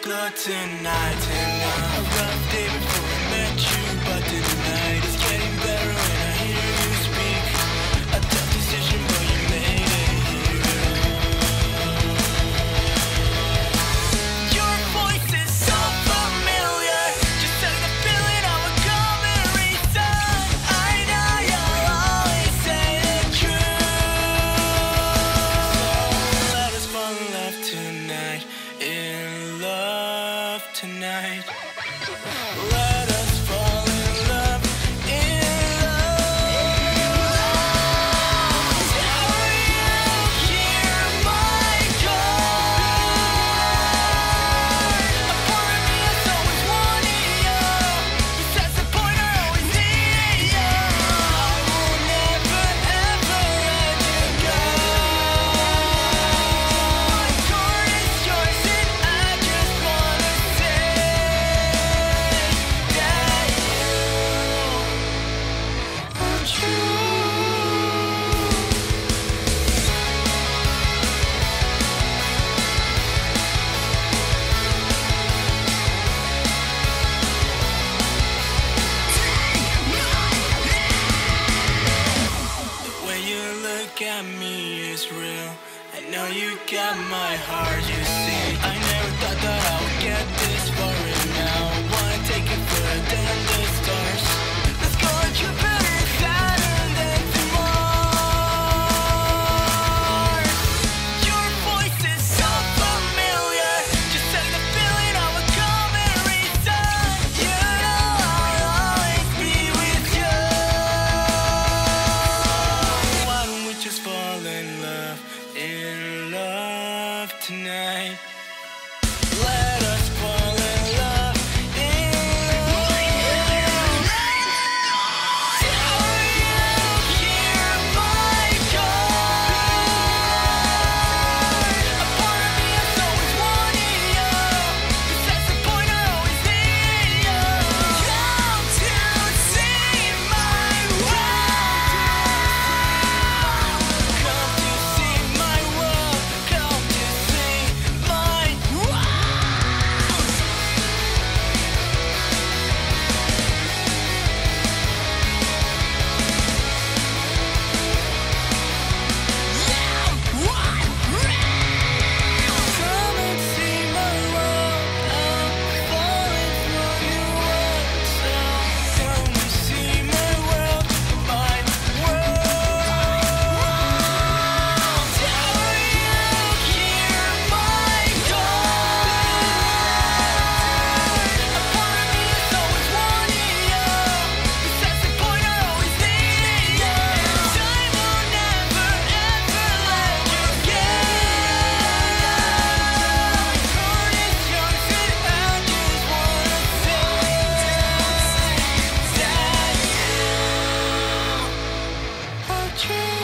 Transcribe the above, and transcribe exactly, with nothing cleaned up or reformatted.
glow tonight, tonight. A rough day before I met you, but tonight is getting better when I hear you speak. A tough decision, but you made it here. Your voice is so familiar, just like the feeling of a coming reason. I know you'll always say the truth. So let us fall in love tonight, in love tonight. Let us fall in love, in love. Will you hear my call? A part of me is always wanting you. Besides the point, I always need you. I will never ever let you go. My heart is yours and I just wanna say that you are true. The way you look at me is real. I know you got my heart, you see. I never thought that I would get this far, and now I wanna take it further than the stars. Let's go on Jupiter, Saturn, then to Mars. Your voice is so familiar, just like the feeling of a common reason. You know I'll always be with you. Why don't we just fall in love, in love tonight? Let us fall in love, in love. Will you hear my call? A part of me is always wanting you. Besides the point, I always need you. Come to see my world. Come to see my world. Come to see my world. Come and see my world. I'm falling for you all. So come and see my world, my world. Will you hear my call? A part of me is always wanting you. Besides the point, I always need you. Time will never ever let you go. My heart is yours and I just wanna say that you are true.